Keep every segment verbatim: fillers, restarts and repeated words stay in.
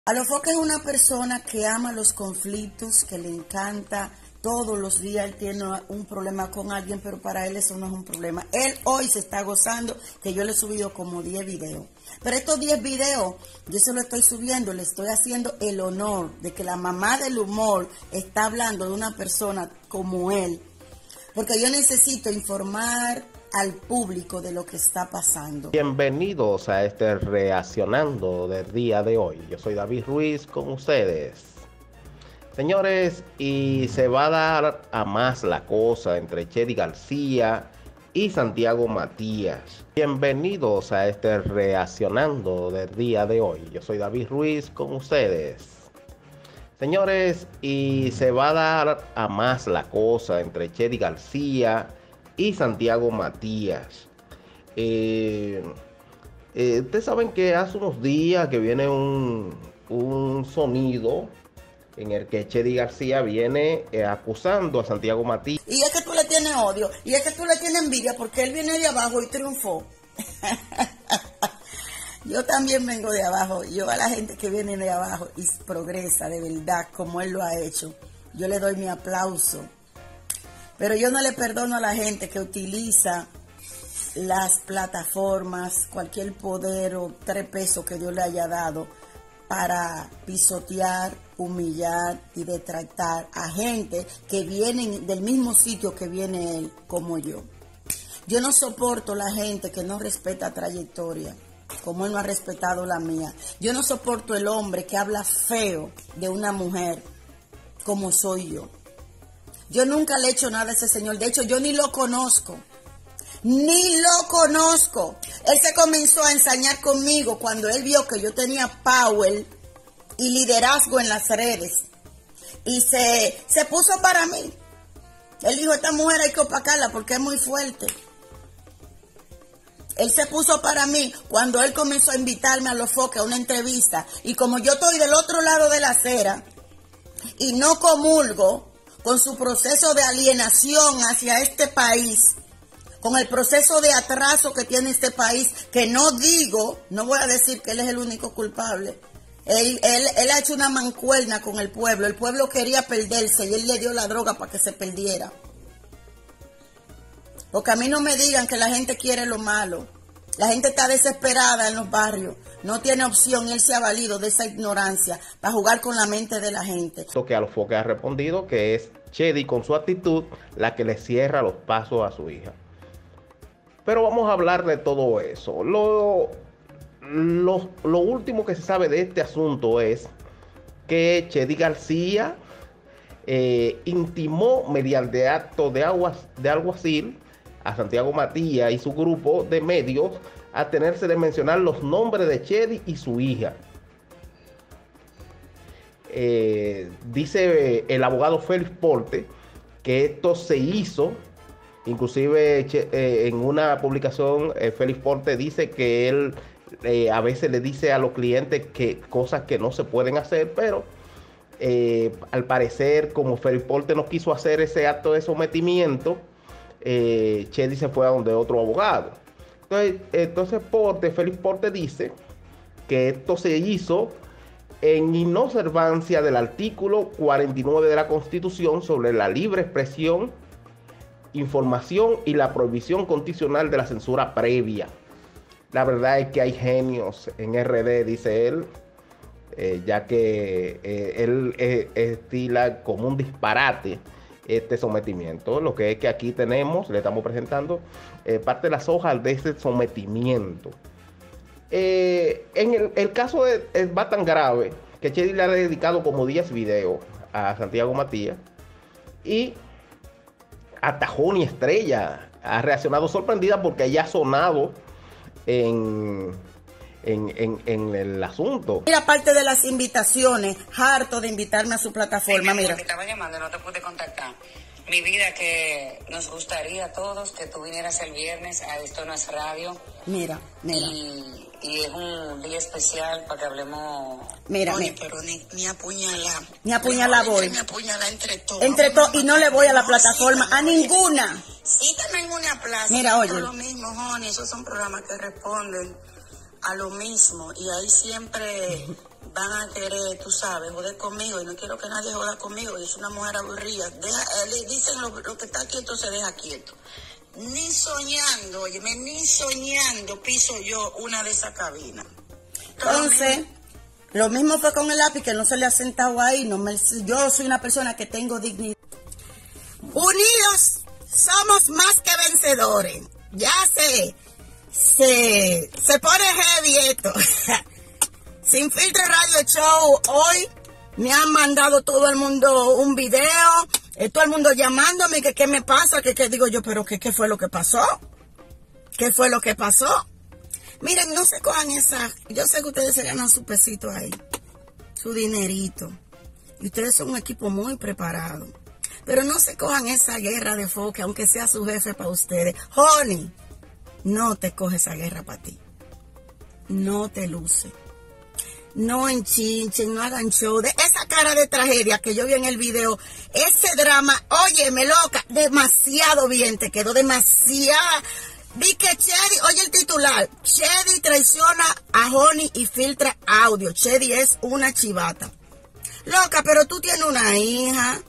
Alofoque es una persona que ama los conflictos, que le encanta. Todos los días él tiene un problema con alguien, pero para él eso no es un problema. Él hoy se está gozando, que yo le he subido como diez videos. Pero estos diez videos, yo se lo estoy subiendo, le estoy haciendo el honor de que la mamá del humor está hablando de una persona como él. Porque yo necesito informar al público de lo que está pasando. Bienvenidos a este Reaccionando del día de hoy. Yo soy David Ruiz con ustedes. Señores, y se va a dar a más la cosa entre Chedi García y Santiago Matías. Bienvenidos a este Reaccionando del día de hoy. Yo soy David Ruiz con ustedes. Señores, y se va a dar a más la cosa entre Chedi García y Santiago Matías. Eh, eh, ustedes saben que hace unos días que viene un, un sonido en el que Chedi García viene eh, acusando a Santiago Matías. Y es que tú le tienes odio, y es que tú le tienes envidia porque él viene de abajo y triunfó. Yo también vengo de abajo. Yo a la gente que viene de abajo y progresa de verdad como él lo ha hecho, yo le doy mi aplauso. Pero yo no le perdono a la gente que utiliza las plataformas, cualquier poder o tres pesos que Dios le haya dado para pisotear, humillar y detratar a gente que vienen del mismo sitio que viene él, como yo. Yo no soporto la gente que no respeta trayectoria, como él no ha respetado la mía. Yo no soporto el hombre que habla feo de una mujer, como soy yo. Yo nunca le he hecho nada a ese señor. De hecho, yo ni lo conozco. Ni lo conozco. Él se comenzó a ensañar conmigo cuando él vio que yo tenía power y liderazgo en las redes. Y se, se puso para mí. Él dijo, esta mujer hay que opacarla porque es muy fuerte. Él se puso para mí cuando él comenzó a invitarme a Alofoque a una entrevista. Y como yo estoy del otro lado de la acera y no comulgo con su proceso de alienación hacia este país, con el proceso de atraso que tiene este país, que no digo, no voy a decir que él es el único culpable. Él, él, él ha hecho una mancuerna con el pueblo. El pueblo quería perderse y él le dio la droga para que se perdiera. Porque a mí no me digan que la gente quiere lo malo. La gente está desesperada en los barrios. No tiene opción. Él se ha valido de esa ignorancia para jugar con la mente de la gente. Lo que Alofoque ha respondido que es Chedi con su actitud la que le cierra los pasos a su hija. Pero vamos a hablar de todo eso. Lo, lo, lo último que se sabe de este asunto es que Chedi García eh, intimó mediante acto de, aguas, de alguacil a Santiago Matías y su grupo de medios a tenerse de mencionar los nombres de Chedi y su hija. Eh, dice el abogado Félix Porte que esto se hizo, inclusive eh, en una publicación eh, Félix Porte dice que él eh, a veces le dice a los clientes que cosas que no se pueden hacer, pero eh, al parecer como Félix Porte no quiso hacer ese acto de sometimiento, eh, Chedi se fue a donde otro abogado. Entonces, entonces Porte, Félix Porte dice que esto se hizo en inobservancia del artículo cuarenta y nueve de la Constitución sobre la libre expresión, información y la prohibición constitucional de la censura previa. La verdad es que hay genios en R D, dice él, eh, ya que eh, él eh, estila como un disparate este sometimiento. Lo que es que aquí tenemos, le estamos presentando eh, parte de las hojas de ese sometimiento. Eh, en el, el caso es, es, va tan grave que Chedi le ha dedicado como diez videos a Santiago Matías y hasta Joni Estrella ha reaccionado sorprendida porque ella ha sonado en, en, en, en el asunto. Mira, aparte de las invitaciones, harto de invitarme a su plataforma. Sí, mira, te estaba llamando, no te pude contactar. Mi vida, que nos gustaría a todos que tú vinieras el viernes a Esto No Es Radio. Mira, mira. Y, y es un día especial para que hablemos. Mira, Oye, mira. pero ni, ni apuñala. Ni apuñala voy. Ni apuñala entre todos. Entre todos, y no le voy a la plataforma, sí, a ninguna. Sí, también una plaza. Mira, oye. Por lo mismo, Joni, esos son programas que responden a lo mismo. Y ahí siempre van a querer, tú sabes, joder conmigo, y no quiero que nadie joda conmigo, yo soy una mujer aburrida. Deja, le dicen lo, lo que está quieto se deja quieto. Ni soñando, oye, ni soñando piso yo una de esas cabinas. Entonces, lo mismo fue con el lápiz, que no se le ha sentado ahí. No me, yo soy una persona que tengo dignidad. Unidos somos más que vencedores. Ya se, se, se pone heavy esto. Sin Filtro Radio Show, hoy me han mandado todo el mundo un video, eh, todo el mundo llamándome, que qué me pasa, que qué digo yo, pero que qué fue lo que pasó, qué fue lo que pasó. Miren, no se cojan esa, yo sé que ustedes se ganan su pesito ahí, su dinerito, y ustedes son un equipo muy preparado, pero no se cojan esa guerra de foque, aunque sea su jefe para ustedes. Honey, no te coge esa guerra para ti, no te luce. No enchinchen, no hagan show. De esa cara de tragedia que yo vi en el video, ese drama, óyeme loca, demasiado bien te quedó, demasiado. Vi que Chedi, oye el titular, Chedi traiciona a Honey y filtra audio. Chedi es una chivata. Loca, pero tú tienes una hija.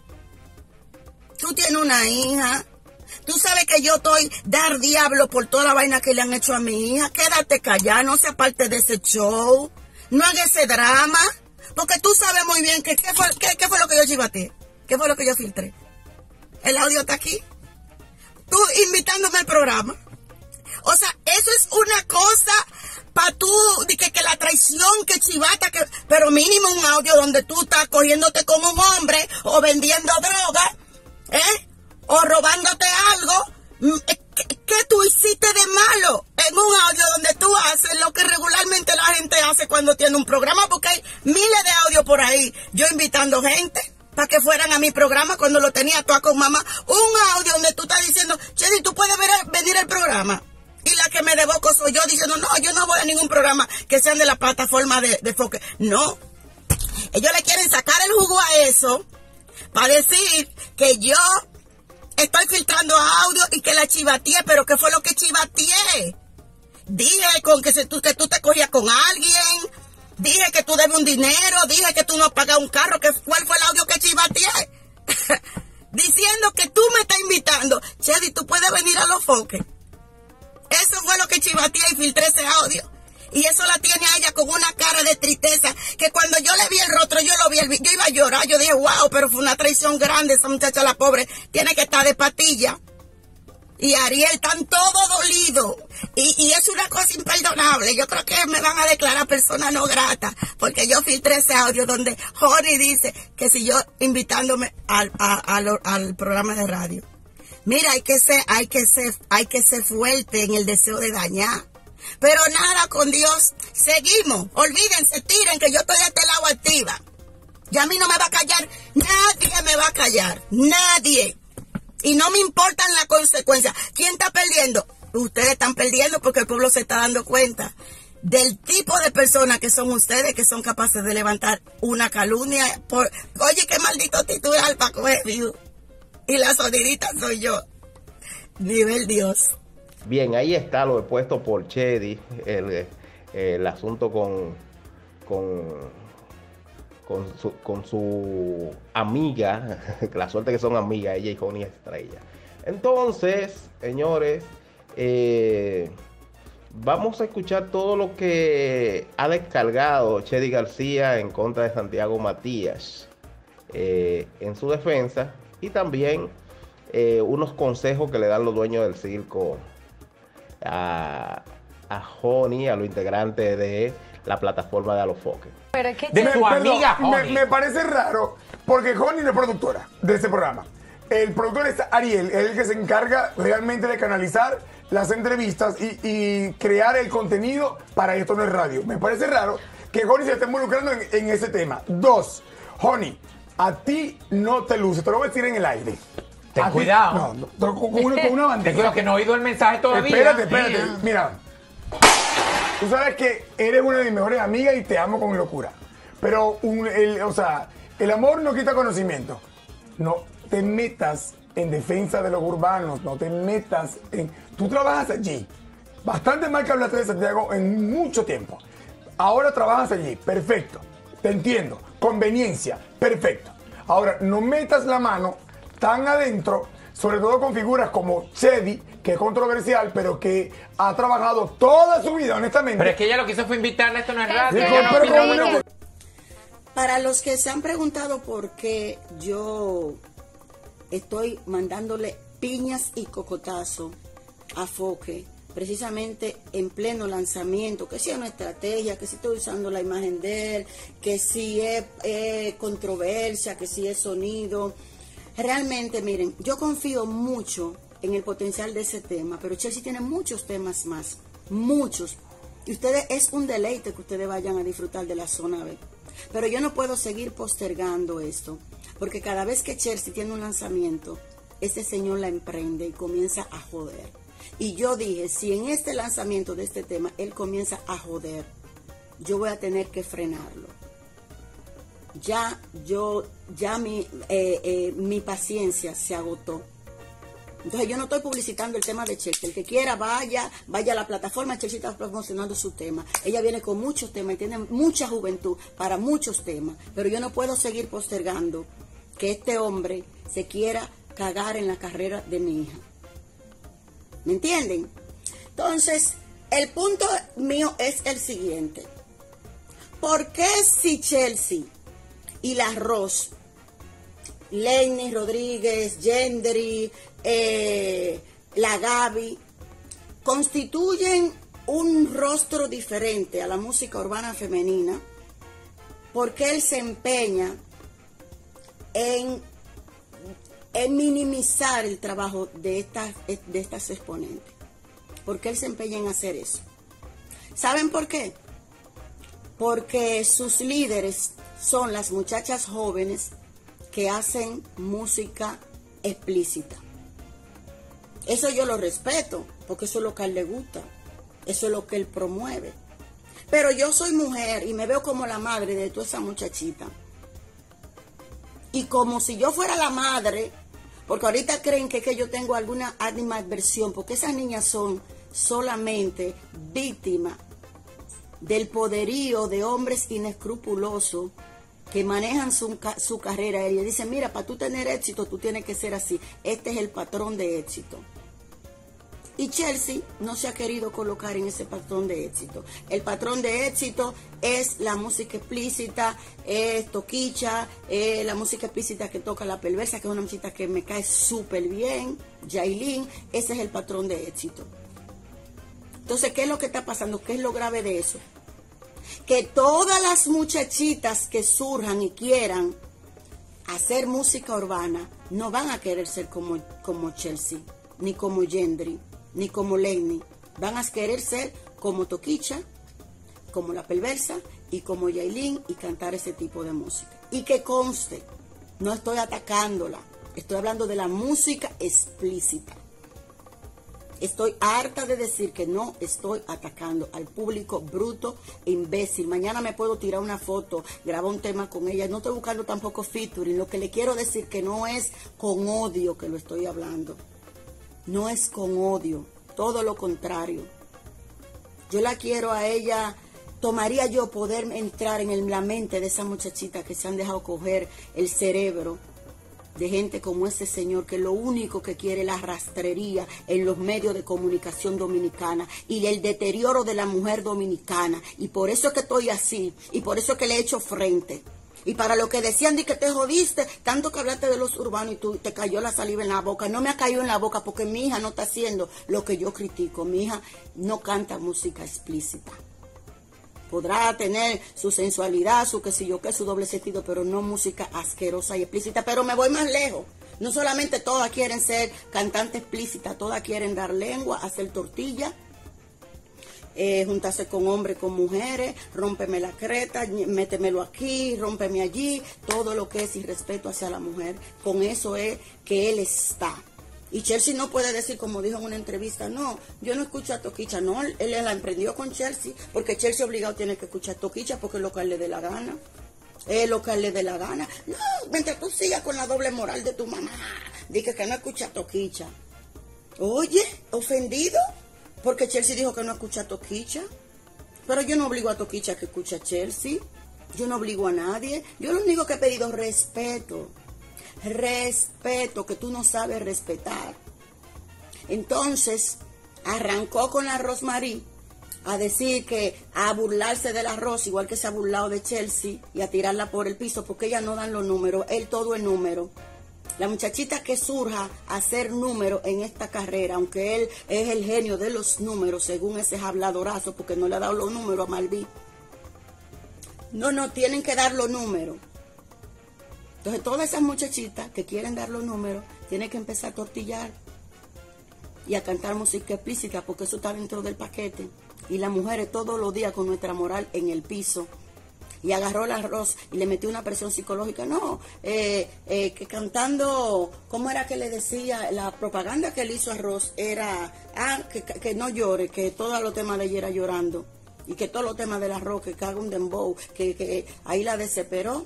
Tú tienes una hija. Tú sabes que yo estoy dar diablo por toda la vaina que le han hecho a mi hija. Quédate callada, no seas parte de ese show. No hagas ese drama, porque tú sabes muy bien que qué fue, qué, qué fue lo que yo chivateé, qué fue lo que yo filtré. El audio está aquí. Tú invitándome al programa. O sea, eso es una cosa para tú, de que, que la traición, que chivata, que, pero mínimo un audio donde tú estás cogiéndote como un hombre, o vendiendo droga, ¿eh? O robándote algo. ¿Qué, qué tú hiciste de malo en un audio donde tú haces lo que regularmente la gente hace cuando tiene un programa? Porque hay miles de audios por ahí, yo invitando gente para que fueran a mi programa cuando lo tenía toda con mamá. Un audio donde tú estás diciendo, Chedi, tú puedes ver, venir al programa. Y la que me devoco soy yo diciendo, no, yo no voy a ningún programa que sean de la plataforma de, de Foque. No, ellos le quieren sacar el jugo a eso para decir que yo estoy filtrando audio y que la chivateé, pero ¿qué fue lo que chivateé? Dije con que, se, tú, que tú te cogías con alguien, dije que tú debes un dinero, dije que tú no pagas un carro, que ¿cuál fue el audio que chivateé? Diciendo que tú me estás invitando. Chedi, tú puedes venir a Los Foques. Eso fue lo que chivateé y filtré ese audio. Y eso la tiene a ella con una cara de tristeza, que cuando yo le vi el rostro, yo lo vi, el, yo iba a llorar, yo dije, wow, pero fue una traición grande, esa muchacha, la pobre, tiene que estar de patilla. Y Ariel están todo dolido. Y, y es una cosa imperdonable. Yo creo que me van a declarar persona no grata, porque yo filtré ese audio donde Honey dice que si yo invitándome al, a, a, al programa de radio. Mira, hay que ser, hay que ser, hay que ser fuerte en el deseo de dañar. Pero nada, con Dios, seguimos. Olvídense, tiren, que yo estoy de este lado activa. Y a mí no me va a callar, nadie me va a callar, nadie. Y no me importan las consecuencias. ¿Quién está perdiendo? Ustedes están perdiendo porque el pueblo se está dando cuenta del tipo de personas que son ustedes, que son capaces de levantar una calumnia. Por, oye, qué maldito titular para coger view. Y la sonidita soy yo. Vive el Dios. Bien, ahí está lo expuesto por Chedi, el, el asunto con, con, con, su, con su amiga, la suerte que son amigas, ella y Honey Estrella. Entonces, señores, eh, vamos a escuchar todo lo que ha descargado Chedi García en contra de Santiago Matías eh, en su defensa, y también eh, unos consejos que le dan los dueños del circo a, a Honey, a los integrantes de la plataforma de A Los Foques. Pero es que De tu amiga, Perdón, me, me parece raro, porque Honey no es productora de este programa. El productor es Ariel, es el que se encarga realmente de canalizar las entrevistas y, y crear el contenido para Esto No Es Radio. Me parece raro que Honey se esté involucrando en, en ese tema. Dos, Honey, a ti no te luce, te lo voy a decir en el aire. Ten A ti- cuidado. No, no, con, con una, con una bandeja. Te cuidado que no he oído el mensaje todavía. Espérate, espérate. Sí. Mira, tú sabes que eres una de mis mejores amigas y te amo con locura. Pero, un, el, o sea, el amor no quita conocimiento. No te metas en defensa de los urbanos. No te metas en... Tú trabajas allí. Bastante mal que hablaste de Santiago en mucho tiempo. Ahora trabajas allí. Perfecto. te entiendo. Conveniencia, perfecto. Ahora, no metas la mano tan adentro, sobre todo con figuras como Chedi, que es controversial, pero que ha trabajado toda su vida, honestamente. Pero es que ella lo que hizo fue invitarla, esto no es radio. Dijo, ella no pero opina ¿cómo nada. no? Para los que se han preguntado por qué yo estoy mandándole piñas y cocotazo a Foque, precisamente en pleno lanzamiento, que si es una estrategia, que si estoy usando la imagen de él, que si es eh, controversia, que si es sonido. Realmente, miren, yo confío mucho en el potencial de ese tema, pero Chelsea tiene muchos temas más, muchos. Y ustedes, es un deleite que ustedes vayan a disfrutar de la zona B. Pero yo no puedo seguir postergando esto, porque cada vez que Chelsea tiene un lanzamiento, ese señor la emprende y comienza a joder. Y yo dije, si en este lanzamiento de este tema él comienza a joder, yo voy a tener que frenarlo. Ya yo, ya mi, eh, eh, mi paciencia se agotó. Entonces yo no estoy publicitando el tema de Chelsea. El que quiera vaya, vaya a la plataforma. Chelsea está promocionando su tema. Ella viene con muchos temas y tiene mucha juventud para muchos temas. Pero yo no puedo seguir postergando que este hombre se quiera cagar en la carrera de mi hija. ¿Me entienden? Entonces, el punto mío es el siguiente. ¿Por qué si Chelsea y la Ross, Lenny Rodríguez, Gendry, eh, la Gaby, constituyen un rostro diferente a la música urbana femenina? Porque él se empeña en, en minimizar el trabajo de estas, de estas exponentes. Porque él se empeña en hacer eso. ¿Saben por qué? Porque sus líderes son las muchachas jóvenes que hacen música explícita. Eso yo lo respeto, porque eso es lo que a él le gusta, eso es lo que él promueve. Pero yo soy mujer y me veo como la madre de toda esa muchachita. Y como si yo fuera la madre, porque ahorita creen que, que yo tengo alguna animadversión, porque esas niñas son solamente víctimas del poderío de hombres inescrupulosos que manejan su, su carrera. Ella dice, mira, para tú tener éxito, tú tienes que ser así. Este es el patrón de éxito. Y Chelsea no se ha querido colocar en ese patrón de éxito. El patrón de éxito es la música explícita, es Toquicha, es la música explícita que toca La Perversa, que es una música que me cae súper bien, Yailin. Ese es el patrón de éxito. Entonces, ¿qué es lo que está pasando? ¿Qué es lo grave de eso? Que todas las muchachitas que surjan y quieran hacer música urbana no van a querer ser como, como Chelsea, ni como Gendry, ni como Lenny. Van a querer ser como Toquicha, como La Perversa y como Yailin y cantar ese tipo de música. Y que conste, no estoy atacándola, estoy hablando de la música explícita. Estoy harta de decir que no estoy atacando al público bruto e imbécil. Mañana me puedo tirar una foto, grabar un tema con ella. No estoy buscando tampoco featuring. Lo que le quiero decir que no es con odio que lo estoy hablando. No es con odio. Todo lo contrario. Yo la quiero a ella. Tomaría yo poder entrar en el, la mente de esa muchachita que se han dejado coger el cerebro de gente como ese señor, que lo único que quiere es la rastrería en los medios de comunicación dominicana y el deterioro de la mujer dominicana. Y por eso es que estoy así, y por eso es que le he hecho frente. Y para lo que decían de que te jodiste, tanto que hablaste de los urbanos y tú te cayó la saliva en la boca. No me ha caído en la boca porque mi hija no está haciendo lo que yo critico. Mi hija no canta música explícita. Podrá tener su sensualidad, su qué sé yo qué, su doble sentido, pero no música asquerosa y explícita. Pero me voy más lejos. No solamente todas quieren ser cantantes explícitas, todas quieren dar lengua, hacer tortilla, eh, juntarse con hombres, con mujeres, rómpeme la creta, métemelo aquí, rómpeme allí, todo lo que es irrespeto hacia la mujer. Con eso es que él está. Y Chelsea no puede decir, como dijo en una entrevista, no, yo no escucho a Toquicha. No, él, él la emprendió con Chelsea, porque Chelsea obligado tiene que escuchar a Toquicha porque es lo que a él le dé la gana. Es lo que a él le dé la gana. No, mientras tú sigas con la doble moral de tu mamá, dice que no escucha a Toquicha. Oye, ofendido, porque Chelsea dijo que no escucha a Toquicha. Pero yo no obligo a Toquicha que escuche a Chelsea. Yo no obligo a nadie. Yo lo único que he pedido es respeto. Respeto, que tú no sabes respetar. Entonces, arrancó con la Rosmarie a decir que a burlarse del arroz, igual que se ha burlado de Chelsea, y a tirarla por el piso, porque ellas no dan los números, él todo es número. La muchachita que surja a hacer número en esta carrera, aunque él es el genio de los números, según ese habladorazo, porque no le ha dado los números a Malví. No, no, tienen que dar los números. Entonces, todas esas muchachitas que quieren dar los números, tienen que empezar a tortillar y a cantar música explícita, porque eso está dentro del paquete. Y las mujeres todos los días con nuestra moral en el piso. Y agarró el arroz y le metió una presión psicológica. No, eh, eh, que cantando, ¿cómo era que le decía? La propaganda que él hizo a Arroz era, ah, que, que no llore, que todos los temas de ella era llorando. Y que todos los temas del arroz, que caga un dembow, que, que ahí la desesperó.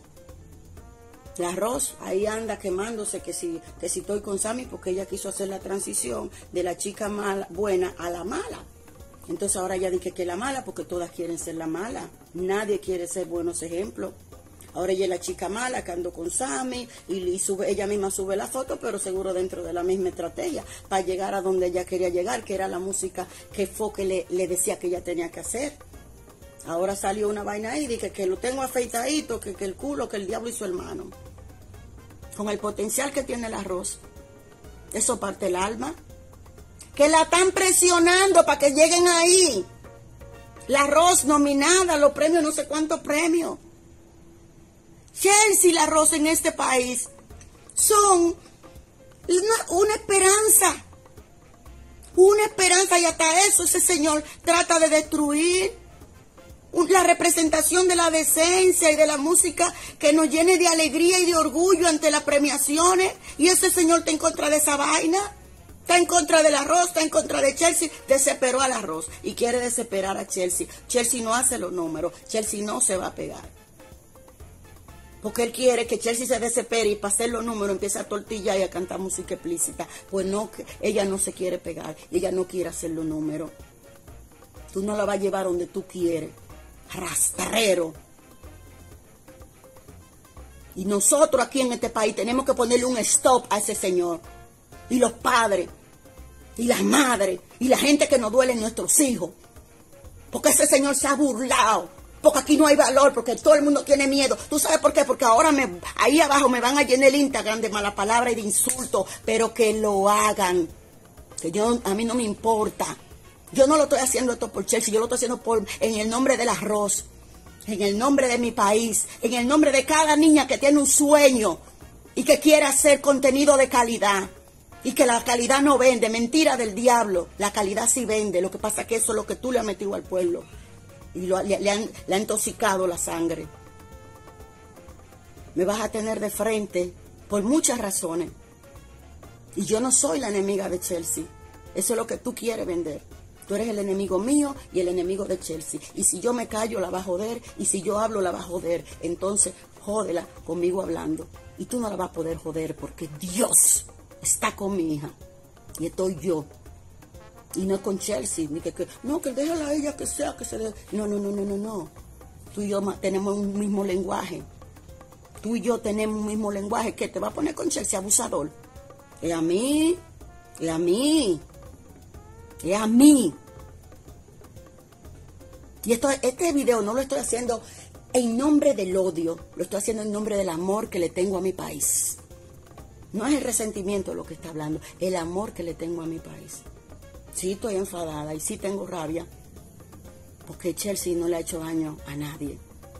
El arroz, ahí anda quemándose, que si, que si estoy con Sammy, porque ella quiso hacer la transición de la chica mala, buena a la mala. Entonces ahora ella dice que es la mala, porque todas quieren ser la mala. Nadie quiere ser buenos ejemplos. Ahora ella es la chica mala que ando con Sammy y, y sube, ella misma sube la foto, pero seguro dentro de la misma estrategia, para llegar a donde ella quería llegar, que era la música que Foque le, le decía que ella tenía que hacer. Ahora salió una vaina ahí, dije que lo tengo afeitadito, que, que el culo, que el diablo y su hermano. Con el potencial que tiene el arroz, eso parte el alma. Que la están presionando para que lleguen ahí. La Arroz nominada, los premios, no sé cuántos premios. Chelsea y la Arroz en este país son una, una esperanza. Una esperanza, y hasta eso ese señor trata de destruir la representación de la decencia y de la música que nos llene de alegría y de orgullo ante las premiaciones. Y ese señor está en contra de esa vaina. Está en contra del arroz, está en contra de Chelsea, desesperó al arroz y quiere desesperar a Chelsea. Chelsea no hace los números, Chelsea no se va a pegar. Porque él quiere que Chelsea se desespere y para hacer los números empiece a tortillar y a cantar música explícita. Pues no, ella no se quiere pegar, ella no quiere hacer los números. Tú no la vas a llevar donde tú quieres, rastrero. Y nosotros aquí en este país tenemos que ponerle un stop a ese señor. Y los padres, y las madres, y la gente que nos duele en nuestros hijos. Porque ese señor se ha burlado. Porque aquí no hay valor, porque todo el mundo tiene miedo. ¿Tú sabes por qué? Porque ahora me, ahí abajo me van a llenar el Instagram de mala palabra y de insultos. Pero que lo hagan. Que yo, a mí no me importa. Yo no lo estoy haciendo esto por Chelsea, yo lo estoy haciendo por, en el nombre del arroz. En el nombre de mi país. En el nombre de cada niña que tiene un sueño. Y que quiere hacer contenido de calidad. Y que la calidad no vende, mentira del diablo. La calidad sí vende, lo que pasa es que eso es lo que tú le has metido al pueblo. Y lo, le, le, han, le han intoxicado la sangre. Me vas a tener de frente por muchas razones. Y yo no soy la enemiga de Chelsea. Eso es lo que tú quieres vender. Tú eres el enemigo mío y el enemigo de Chelsea. Y si yo me callo, la va a joder. Y si yo hablo, la va a joder. Entonces, jódela conmigo hablando. Y tú no la vas a poder joder porque Dios está con mi hija y estoy yo y no con Chelsea ni que, que no, que déjala a ella que sea que se dé. no, no, no, no, no, no tú y yo tenemos un mismo lenguaje, tú y yo tenemos un mismo lenguaje. ¿Qué te va a poner con Chelsea, abusador? Es a mí, es a mí, es a mí. Y esto, este video no lo estoy haciendo en nombre del odio, lo estoy haciendo en nombre del amor que le tengo a mi país. No es el resentimiento lo que está hablando, el amor que le tengo a mi país. Sí estoy enfadada y sí tengo rabia, porque Chelsea no le ha hecho daño a nadie.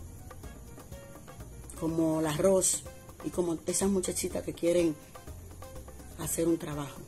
Como la Arroz y como esas muchachitas que quieren hacer un trabajo.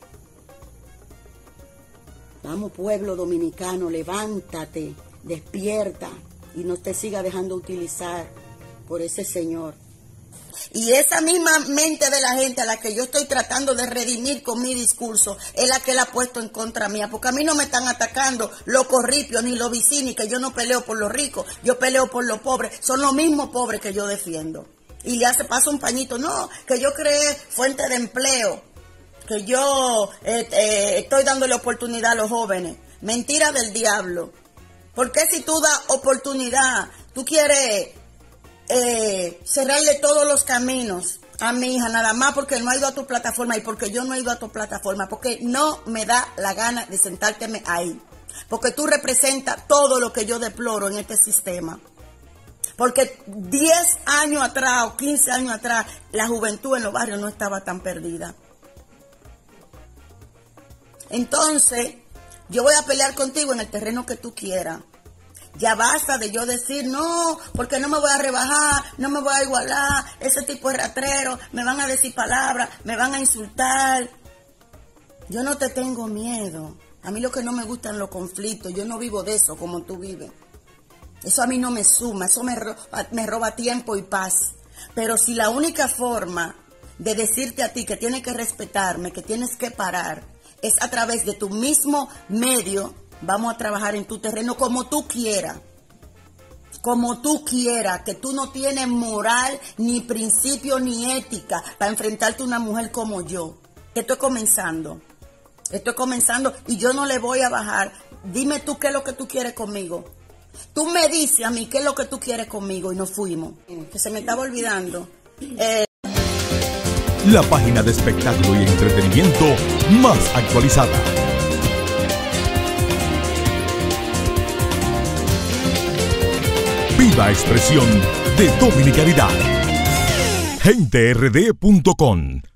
Vamos, pueblo dominicano, levántate, despierta y no te siga dejando utilizar por ese señor. Y esa misma mente de la gente a la que yo estoy tratando de redimir con mi discurso es la que la ha puesto en contra mía, porque a mí no me están atacando los corripios ni los vecinos, que yo no peleo por los ricos, yo peleo por los pobres, son los mismos pobres que yo defiendo. Y le hace paso un pañito, no, que yo creé fuente de empleo, que yo eh, eh, estoy dándole oportunidad a los jóvenes. Mentira del diablo. Porque si tú das oportunidad, tú quieres eh, cerrarle todos los caminos a mi hija, nada más porque no ha ido a tu plataforma y porque yo no he ido a tu plataforma, porque no me da la gana de sentárteme ahí. Porque tú representas todo lo que yo deploro en este sistema. Porque diez años atrás o quince años atrás, la juventud en los barrios no estaba tan perdida. Entonces, yo voy a pelear contigo en el terreno que tú quieras. Ya basta de yo decir, no, porque no me voy a rebajar, no me voy a igualar, ese tipo de rastrero, me van a decir palabras, me van a insultar. Yo no te tengo miedo. A mí lo que no me gustan los conflictos, yo no vivo de eso como tú vives. Eso a mí no me suma, eso me roba, me roba tiempo y paz. Pero si la única forma de decirte a ti que tienes que respetarme, que tienes que parar, es a través de tu mismo medio, vamos a trabajar en tu terreno como tú quieras. Como tú quieras, que tú no tienes moral, ni principio, ni ética para enfrentarte a una mujer como yo. Que estoy comenzando. Estoy comenzando y yo no le voy a bajar. Dime tú qué es lo que tú quieres conmigo. Tú me dices a mí qué es lo que tú quieres conmigo y nos fuimos. Que se me estaba olvidando. Eh... La página de espectáculo y entretenimiento más actualizada. Viva expresión de dominicanidad. gente r d punto com